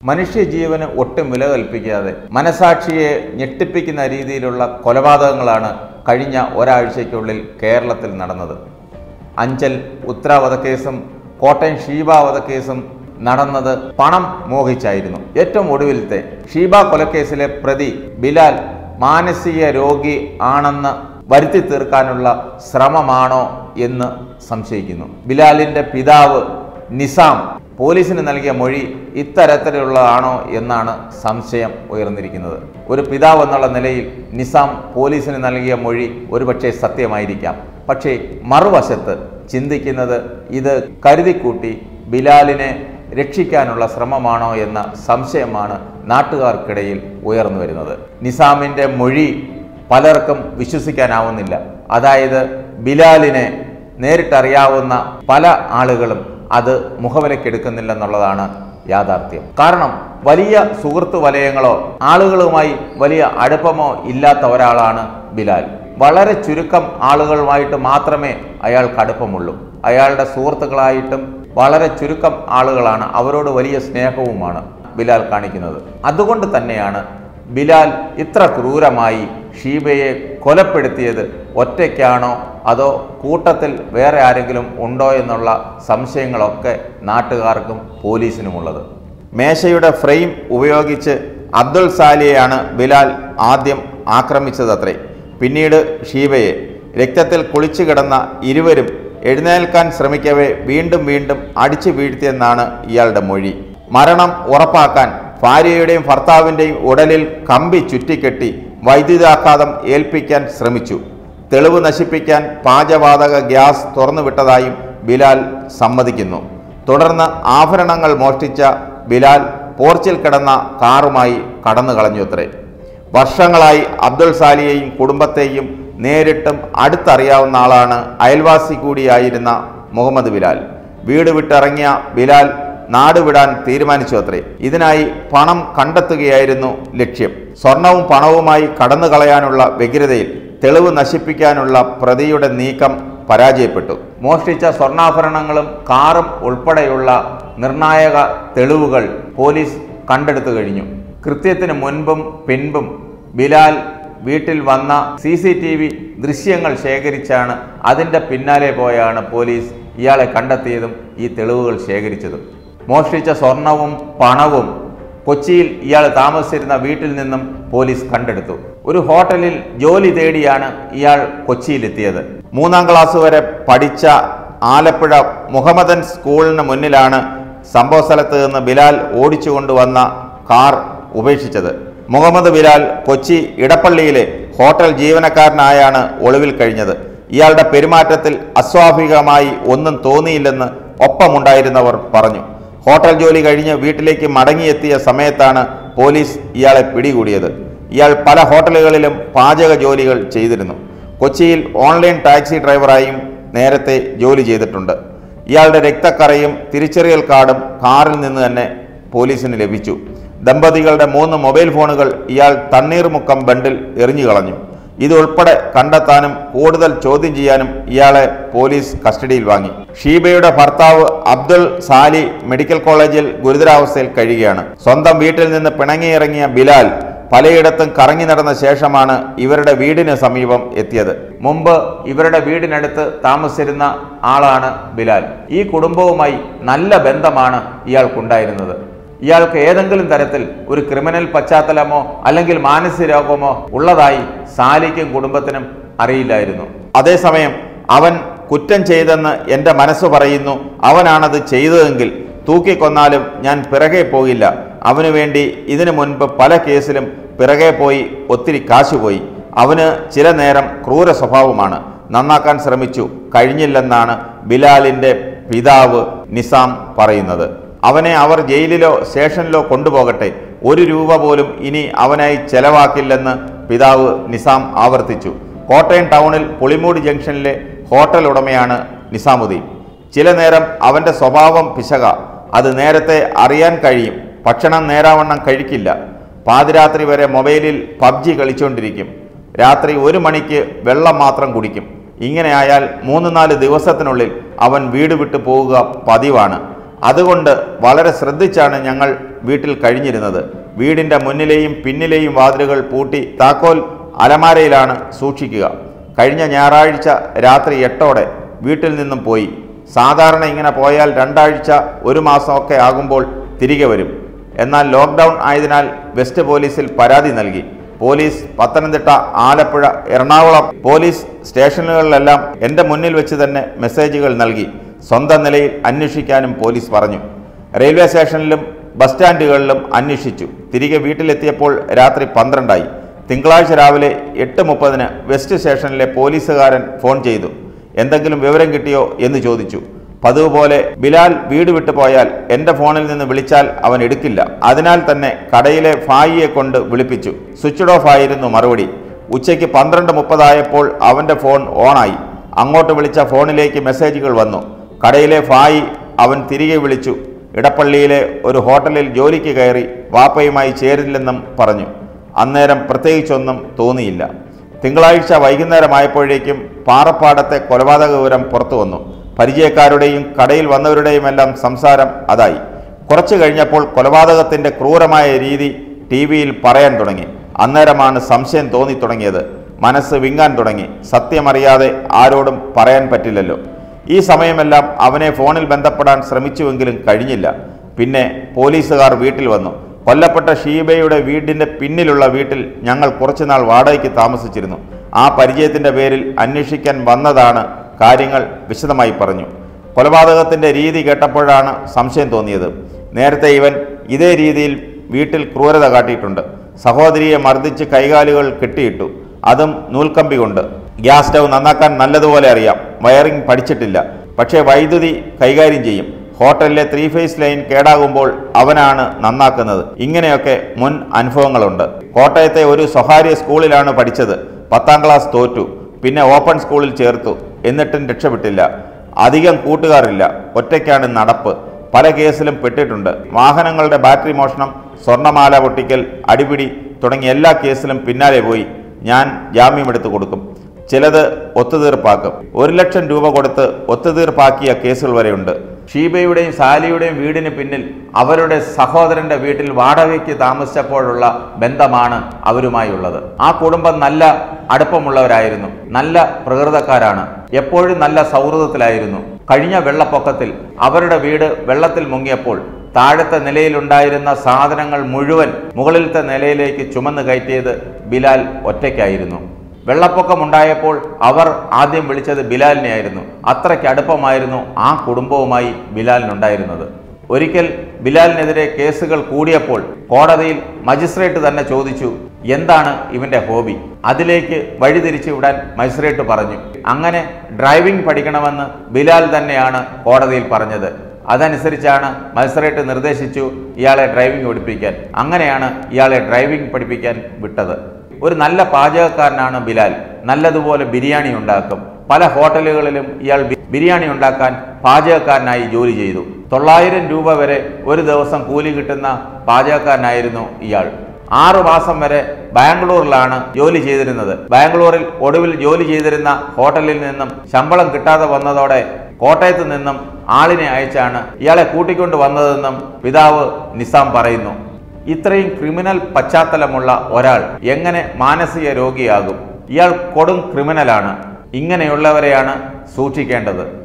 മനുഷ്യജീവന് ഒട്ടും വില കൽപ്പിക്കാതെ മനസാക്ഷിയെ ഞെട്ടിപ്പിക്കുന്ന രീതിയിലുള്ള കൊലപാതകങ്ങളാണ് കഴിഞ്ഞ ഒരാഴ്ചയ്ക്കുള്ളിൽ കേരളത്തിൽ നടന്നത്. അഞ്ചൽ ഉത്ര വധക്കേസും കോട്ടയം ഷീബ വധക്കേസും നടന്നത് പണം മോഹിച്ചായിരുന്നു. ഏറ്റവും ഒടുവിലത്തെ ഷീബ കൊലക്കേസിലെ പ്രതി ബിലാൽ മാനസിക രോഗി ആണെന്ന് വരുത്തി തീർക്കാനുള്ള ശ്രമമാണോ എന്ന് സംശയിക്കുന്നു. ബിലാലിന്റെ പിതാവ് നിസാം പോലീസിന് നൽകിയ മൊഴി ഇത്തരത്തിലുള്ളതാണോ എന്നാണ് സംശയം ഉയർന്നിരിക്കുന്നത്. ഒരു പിതാവ് എന്നുള്ള നിലയിൽ നിസാം പോലീസിന് നൽകിയ മൊഴി ഒരുപക്ഷെ സത്യമായിരിക്കാം. പക്ഷേ മറുവശത്ത് ചിന്തിക്കുന്നത് ഇത് കരുതിക്കൂട്ടി ബിലാലിനെ രക്ഷിക്കാനുള്ള ശ്രമമാണോ എന്ന സംശയമാണ് നാട്ടുകാർക്കിടയിൽ ഉയർന്നു വരുന്നത്. നിസാമിൻ്റെ മൊഴി പലർക്കും വിശ്വസിക്കാനാവുന്നില്ല. അതായത് ബിലാലിനെ നേരിട്ടറിയാവുന്ന പല ആളുകളും അത് മുഖവിലക്കെടുക്കുന്നില്ലെന്നുള്ളതാണ് യാഥാർത്ഥ്യം. കാരണം വലിയ സുഹൃത്തു വലയങ്ങളോ ആളുകളുമായി വലിയ അടുപ്പമോ ഇല്ലാത്ത ഒരാളാണ് ബിലാൽ. വളരെ ചുരുക്കം ആളുകളുമായിട്ട് മാത്രമേ അയാൾക്ക് അടുപ്പമുള്ളൂ. അയാളുടെ സുഹൃത്തുക്കളായിട്ടും വളരെ ചുരുക്കം ആളുകളാണ്. അവരോട് വലിയ സ്നേഹവുമാണ് ബിലാൽ കാണിക്കുന്നത്. അതുകൊണ്ട് തന്നെയാണ് ബിലാൽ ഇത്ര ക്രൂരമായി ഷീബയെ കൊലപ്പെടുത്തിയത്. ഒറ്റയ്ക്കാണോ അതോ കൂട്ടത്തിൽ വേറെ ആരെങ്കിലും ഉണ്ടോ എന്നുള്ള സംശയങ്ങളൊക്കെ നാട്ടുകാർക്കും പോലീസിനുമുള്ളത്. മേശയുടെ ഫ്രെയിം ഉപയോഗിച്ച് അബ്ദുൾ സാലിയെയാണ് ബിലാൽ ആദ്യം ആക്രമിച്ചതത്രേ. പിന്നീട് ഷീബയെ. രക്തത്തിൽ കുളിച്ചു കിടന്ന ഇരുവരും എഴുന്നേൽക്കാൻ ശ്രമിക്കവേ വീണ്ടും വീണ്ടും അടിച്ചു വീഴ്ത്തിയെന്നാണ് ഇയാളുടെ മൊഴി. മരണം ഉറപ്പാക്കാൻ ഭാര്യയുടെയും ഭർത്താവിൻ്റെയും ഉടലിൽ കമ്പി ചുറ്റിക്കെട്ടി വൈദ്യുതാഘാതം ഏൽപ്പിക്കാൻ ശ്രമിച്ചു. തെളിവ് നശിപ്പിക്കാൻ പാചകവാതക ഗ്യാസ് തുറന്നുവിട്ടതായും ബിലാൽ സമ്മതിക്കുന്നു. തുടർന്ന് ആഭരണങ്ങൾ മോഷ്ടിച്ച ബിലാൽ പോർച്ചിൽ കിടന്ന കാറുമായി കടന്നു കളഞ്ഞുത്രേ. വർഷങ്ങളായി അബ്ദുൾ സാലിയെയും കുടുംബത്തെയും നേരിട്ടും അടുത്തറിയാവുന്ന ആളാണ്. അയൽവാസി കൂടിയായിരുന്ന മുഹമ്മദ് ബിലാൽ. വീട് വിട്ടിറങ്ങിയ ബിലാൽ നാട് വിടാൻ തീരുമാനിച്ചു അത്രേ. ഇതിനായി പണം കണ്ടെത്തുകയായിരുന്നു ലക്ഷ്യം. സ്വർണവും പണവുമായി കടന്നു കളയാനുള്ള വ്യഗ്രതയിൽ തെളിവ് നശിപ്പിക്കാനുള്ള പ്രതിയുടെ നീക്കം പരാജയപ്പെട്ടു. മോഷ്ടിച്ച സ്വർണ്ണാഭരണങ്ങളും കാറും ഉൾപ്പെടെയുള്ള നിർണായക തെളിവുകൾ പോലീസ് കണ്ടെടുത്തു കഴിഞ്ഞു. കൃത്യത്തിന് മുൻപും പിൻപും ബിലാൽ വീട്ടിൽ വന്ന CCTV ദൃശ്യങ്ങൾ ശേഖരിച്ചാണ് അതിൻ്റെ പിന്നാലെ പോയാണ് പോലീസ് ഇയാളെ കണ്ടെത്തിയതും ഈ തെളിവുകൾ ശേഖരിച്ചതും. മോഷ്ടിച്ച സ്വർണവും പണവും കൊച്ചിയിൽ ഇയാൾ താമസിച്ചിരുന്ന വീട്ടിൽ നിന്നും പോലീസ് കണ്ടെടുത്തു. ഒരു ഹോട്ടലിൽ ജോലി തേടിയാണ് ഇയാൾ കൊച്ചിയിലെത്തിയത്. 3ാം ക്ലാസ് വരെ പഠിച്ച ആലപ്പുഴ മുഹമ്മദൻ സ്കൂളിന് മുന്നിലാണ് സംഭവ സ്ഥലത്ത് നിന്ന് ബിലാൽ ഓടിച്ചു കൊണ്ടുവന്ന കാർ ഉപേക്ഷിച്ചത്. മുഹമ്മദ് ബിലാൽ കൊച്ചി ഇടപ്പള്ളിയിലെ ഹോട്ടൽ ജീവനക്കാരനായാണ് ഒളിവിൽ കഴിഞ്ഞത്. ഇയാളുടെ പെരുമാറ്റത്തിൽ അസ്വാഭാവികമായി ഒന്നും തോന്നിയില്ലെന്ന് ഒപ്പമുണ്ടായിരുന്നവർ പറഞ്ഞു. ഹോട്ടൽ ജോലി കഴിഞ്ഞ് വീട്ടിലേക്ക് മടങ്ങിയെത്തിയ സമയത്താണ് പോലീസ് ഇയാളെ പിടികൂടിയത്. ഇയാൾ പല ഹോട്ടലുകളിലും പാചക ജോലികൾ ചെയ്തിരുന്നു. കൊച്ചിയിൽ ഓൺലൈൻ ടാക്സി ഡ്രൈവറായും നേരത്തെ ജോലി ചെയ്തിട്ടുണ്ട്. ഇയാളുടെ രക്തക്കറയും തിരിച്ചറിയൽ കാർഡും കാറിൽ നിന്ന് തന്നെ പോലീസിന് ലഭിച്ചു. ദമ്പതികളുടെ 3 മൊബൈൽ ഫോണുകൾ ഇയാൾ തണ്ണീർമുക്കം ബണ്ടിൽ എറിഞ്ഞു കളഞ്ഞു. ഇതുൾപ്പെടെ കണ്ടെത്താനും കൂടുതൽ ചോദ്യം ചെയ്യാനും ഇയാളെ പോലീസ് കസ്റ്റഡിയിൽ വാങ്ങി. ഷീബയുടെ ഭർത്താവ് അബ്ദുൾ സാലി മെഡിക്കൽ കോളേജിൽ ഗുരുതരാവസ്ഥയിൽ കഴിയുകയാണ്. സ്വന്തം വീട്ടിൽ നിന്ന് പിണങ്ങിയിറങ്ങിയ ബിലാൽ പലയിടത്തും കറങ്ങി നടന്ന ശേഷമാണ് ഇവരുടെ വീടിന് സമീപം എത്തിയത്. മുമ്പ് ഇവരുടെ വീടിനടുത്ത് താമസിച്ചിരുന്ന ആളാണ് ബിലാൽ. ഈ കുടുംബവുമായി നല്ല ബന്ധമാണ് ഇയാൾക്കുണ്ടായിരുന്നത്. ഇയാൾക്ക് ഏതെങ്കിലും തരത്തിൽ ഒരു ക്രിമിനൽ പശ്ചാത്തലമോ അല്ലെങ്കിൽ മാനസിക രോഗമോ ഉള്ളതായി സാലിക്കും കുടുംബത്തിനും അറിയില്ലായിരുന്നു. അതേസമയം അവൻ കുറ്റം ചെയ്തെന്ന് എൻ്റെ മനസ്സ് പറയുന്നു. അവനാണത് ചെയ്തതെങ്കിൽ തൂക്കിക്കൊന്നാലും ഞാൻ പിറകെ പോയില്ല. അവനു വേണ്ടി ഇതിനു മുൻപ് പല കേസിലും പിറകെ പോയി ഒത്തിരി കാശുപോയി. അവന് ചില നേരം ക്രൂര സ്വഭാവമാണ്. നന്നാക്കാൻ ശ്രമിച്ചു, കഴിഞ്ഞില്ലെന്നാണ് ബിലാലിൻ്റെ പിതാവ് നിസാം പറയുന്നത്. അവനെ അവർ ജയിലിലോ സ്റ്റേഷനിലോ കൊണ്ടുപോകട്ടെ, 1 രൂപ പോലും ഇനി അവനായി ചെലവാക്കില്ലെന്ന് പിതാവ് നിസാം ആവർത്തിച്ചു. കോട്ടയം ടൗണിൽ പുളിമൂട് ജംഗ്ഷനിലെ ഹോട്ടൽ ഉടമയാണ് നിസാമുദ്ദീൻ. ചില നേരം അവൻ്റെ സ്വഭാവം പിശക. അത് നേരത്തെ അറിയാൻ കഴിയും. ഭക്ഷണം നേരാവണ്ണം കഴിക്കില്ല. പാതിരാത്രി വരെ മൊബൈലിൽ PUBG കളിച്ചുകൊണ്ടിരിക്കും. രാത്രി 1 മണിക്ക് വെള്ളം മാത്രം കുടിക്കും. ഇങ്ങനെ ആയാൽ 3-4 ദിവസത്തിനുള്ളിൽ അവൻ വീട് വിട്ടു പോവുക പതിവാണ്. അതുകൊണ്ട് വളരെ ശ്രദ്ധിച്ചാണ് ഞങ്ങൾ വീട്ടിൽ കഴിഞ്ഞിരുന്നത്. വീടിൻ്റെ മുന്നിലെയും പിന്നിലെയും വാതിലുകൾ പൂട്ടി താക്കോൽ അലമാരയിലാണ് സൂക്ഷിക്കുക. കഴിഞ്ഞ ഞായറാഴ്ച രാത്രി 8ഓടെ വീട്ടിൽ നിന്നും പോയി. സാധാരണ ഇങ്ങനെ പോയാൽ 2 ആഴ്ച 1 മാസമൊക്കെ ആകുമ്പോൾ തിരികെ വരും. എന്നാൽ ലോക്ക്ഡൗൺ ആയതിനാൽ വെസ്റ്റ് പോലീസിൽ പരാതി നൽകി. പോലീസ് പത്തനംതിട്ട, ആലപ്പുഴ, എറണാകുളം പോലീസ് സ്റ്റേഷനുകളിലെല്ലാം എൻ്റെ മുന്നിൽ വെച്ച് തന്നെ മെസ്സേജുകൾ നൽകി. സ്വന്തം നിലയിൽ അന്വേഷിക്കാനും പോലീസ് പറഞ്ഞു. റെയിൽവേ സ്റ്റേഷനിലും ബസ് സ്റ്റാൻഡുകളിലും അന്വേഷിച്ചു. തിരികെ വീട്ടിലെത്തിയപ്പോൾ രാത്രി 12ആയി. തിങ്കളാഴ്ച രാവിലെ 8:30 വെസ്റ്റ് സ്റ്റേഷനിലെ പോലീസുകാരൻ ഫോൺ ചെയ്തു. എന്തെങ്കിലും വിവരം കിട്ടിയോ എന്ന് ചോദിച്ചു. പതിവ് പോലെ ബിലാൽ വീട് വിട്ടു പോയാൽ എൻ്റെ ഫോണിൽ നിന്ന് വിളിച്ചാൽ അവൻ എടുക്കില്ല. അതിനാൽ തന്നെ കടയിലെ ഫായിയെ കൊണ്ട് വിളിപ്പിച്ചു. സ്വിച്ച്ഡ് ഓഫ് ആയിരുന്നു മറുപടി. ഉച്ചയ്ക്ക് 12:30 ആയപ്പോൾ അവൻ്റെ ഫോൺ ഓണായി. അങ്ങോട്ട് വിളിച്ച ഫോണിലേക്ക് മെസ്സേജുകൾ വന്നു. കടയിലെ ഫായി അവൻ തിരികെ വിളിച്ചു. ഇടപ്പള്ളിയിലെ ഒരു ഹോട്ടലിൽ ജോലിക്ക് കയറി വാപ്പയുമായി ചേരില്ലെന്നും പറഞ്ഞു. അന്നേരം പ്രത്യേകിച്ചൊന്നും തോന്നിയില്ല. തിങ്കളാഴ്ച വൈകുന്നേരമായപ്പോഴേക്കും പാറപ്പാടത്തെ കൊലപാതക വിവരം പുറത്തു വന്നു. പരിചയക്കാരുടെയും കടയിൽ വന്നവരുടെയുമെല്ലാം സംസാരം അതായി. കുറച്ചു കഴിഞ്ഞപ്പോൾ കൊലപാതകത്തിൻ്റെ ക്രൂരമായ രീതി TV-യിൽ പറയാൻ തുടങ്ങി. അന്നേരമാണ് സംശയം തോന്നി തുടങ്ങിയത്. മനസ്സ് വിങ്ങാൻ തുടങ്ങി. സത്യമറിയാതെ ആരോടും പറയാൻ പറ്റില്ലല്ലോ. ഈ സമയമെല്ലാം അവനെ ഫോണിൽ ബന്ധപ്പെടാൻ ശ്രമിച്ചുവെങ്കിലും കഴിഞ്ഞില്ല. പിന്നെ പോലീസുകാർ വീട്ടിൽ വന്നു. കൊല്ലപ്പെട്ട ഷീബയുടെ വീടിൻ്റെ പിന്നിലുള്ള വീട്ടിൽ ഞങ്ങൾ കുറച്ചുനാൾ വാടകയ്ക്ക് താമസിച്ചിരുന്നു. ആ പരിചയത്തിൻ്റെ പേരിൽ അന്വേഷിക്കാൻ വന്നതാണ്. കാര്യങ്ങൾ വിശദമായി പറഞ്ഞു. കൊലപാതകത്തിൻ്റെ രീതി കേട്ടപ്പോഴാണ് സംശയം തോന്നിയത്. നേരത്തെ ഇവൻ ഇതേ രീതിയിൽ വീട്ടിൽ ക്രൂരത കാട്ടിയിട്ടുണ്ട്. സഹോദരിയെ മർദ്ദിച്ച് കൈകാലുകൾ കെട്ടിയിട്ടു, അതും നൂൽക്കമ്പി കൊണ്ട്. ഗ്യാസ് സ്റ്റൗ നന്നാക്കാൻ നല്ലതുപോലെ അറിയാം. വയറിംഗ് പഠിച്ചിട്ടില്ല, പക്ഷേ വൈദ്യുതി കൈകാര്യം ചെയ്യും. ഹോട്ടലിലെ 3 ഫേസ് ലൈൻ കേടാകുമ്പോൾ അവനാണ് നന്നാക്കുന്നത്. ഇങ്ങനെയൊക്കെ മുൻ അനുഭവങ്ങളുണ്ട്. കോട്ടയത്തെ ഒരു സ്വകാര്യ സ്കൂളിലാണ് പഠിച്ചത്. 10ാം ക്ലാസ് തോറ്റു. പിന്നെ ഓപ്പൺ സ്കൂളിൽ ചേർത്തു. എന്നിട്ടും രക്ഷപ്പെട്ടില്ല. അധികം കൂട്ടുകാരില്ല. ഒറ്റയ്ക്കാണ് നടപ്പ്. പല കേസിലും പെട്ടിട്ടുണ്ട്. വാഹനങ്ങളുടെ ബാറ്ററി മോഷണം, സ്വർണ്ണമാല പൊട്ടിക്കൽ, അടിപിടി തുടങ്ങിയ എല്ലാ കേസിലും പിന്നാലെ പോയി. ഞാൻ ജാമ്യമെടുത്ത് കൊടുക്കും. ചിലത് ഒത്തുതീർപ്പാക്കും. 1 ലക്ഷം രൂപ കൊടുത്ത് ഒത്തുതീർപ്പാക്കിയ കേസുകൾ വരെയുണ്ട്. ഷീബയുടെയും സാലിയുടെയും വീടിന് പിന്നിൽ അവരുടെ സഹോദരന്റെ വീട്ടിൽ വാടകയ്ക്ക് താമസിച്ചപ്പോഴുള്ള ബന്ധമാണ് അവരുമായുള്ളത്. ആ കുടുംബം നല്ല അടുപ്പമുള്ളവരായിരുന്നു. നല്ല പ്രകൃതക്കാരാണ്. എപ്പോഴും നല്ല സൗഹൃദത്തിലായിരുന്നു. കഴിഞ്ഞ വെള്ളപ്പൊക്കത്തിൽ അവരുടെ വീട് വെള്ളത്തിൽ മുങ്ങിയപ്പോൾ താഴത്തെ നിലയിലുണ്ടായിരുന്ന സാധനങ്ങൾ മുഴുവൻ മുകളിലത്തെ നിലയിലേക്ക് ചുമന്ന് കയറ്റിയത് ബിലാൽ ഒറ്റയ്ക്കായിരുന്നു. വെള്ളപ്പൊക്കമുണ്ടായപ്പോൾ അവർ ആദ്യം വിളിച്ചത് ബിലാലിനെയായിരുന്നു. അത്രയ്ക്ക് അടുപ്പമായിരുന്നു ആ കുടുംബവുമായി ബിലാലിനുണ്ടായിരുന്നത്. ഒരിക്കൽ ബിലാലിനെതിരെ കേസുകൾ കൂടിയപ്പോൾ കോടതിയിൽ മജിസ്ട്രേറ്റ് തന്നെ ചോദിച്ചു, എന്താണ് ഇവന്റെ ഹോബി? അതിലേക്ക് വഴിതിരിച്ചു വിടാൻ മജിസ്ട്രേറ്റ് പറഞ്ഞു. അങ്ങനെ ഡ്രൈവിംഗ് പഠിക്കണമെന്ന് ബിലാൽ തന്നെയാണ് കോടതിയിൽ പറഞ്ഞത്. അതനുസരിച്ചാണ് മജിസ്ട്രേറ്റ് നിർദ്ദേശിച്ചു ഇയാളെ ഡ്രൈവിംഗ് പഠിപ്പിക്കാൻ. അങ്ങനെയാണ് ഇയാളെ ഡ്രൈവിംഗ് പഠിപ്പിക്കാൻ വിട്ടത്. ഒരു നല്ല പാചകക്കാരനാണ് ബിലാൽ. നല്ലതുപോലെ ബിരിയാണി ഉണ്ടാക്കും. പല ഹോട്ടലുകളിലും ഇയാൾ ബിരിയാണി ഉണ്ടാക്കാൻ പാചകക്കാരനായി ജോലി ചെയ്തു. 900 രൂപ വരെ ഒരു ദിവസം കൂലി കിട്ടുന്ന പാചകക്കാരനായിരുന്നു ഇയാൾ. 6 മാസം വരെ ബാംഗ്ലൂരിലാണ് ജോലി ചെയ്തിരുന്നത്. ബാംഗ്ലൂരിൽ ഒടുവിൽ ജോലി ചെയ്തിരുന്ന ഹോട്ടലിൽ നിന്നും ശമ്പളം കിട്ടാതെ വന്നതോടെ കോട്ടയത്ത് നിന്നും ആളിനെ അയച്ചാണ് ഇയാളെ കൂട്ടിക്കൊണ്ട് വന്നതെന്നും പിതാവ് നിസാം പറയുന്നു. ഇത്രയും ക്രിമിനൽ പശ്ചാത്തലമുള്ള ഒരാൾ എങ്ങനെ മാനസിക രോഗിയാകും? ഇയാൾ കൊടും ക്രിമിനലാണ്. ഇങ്ങനെയുള്ളവരെയാണ് സൂക്ഷിക്കേണ്ടത്.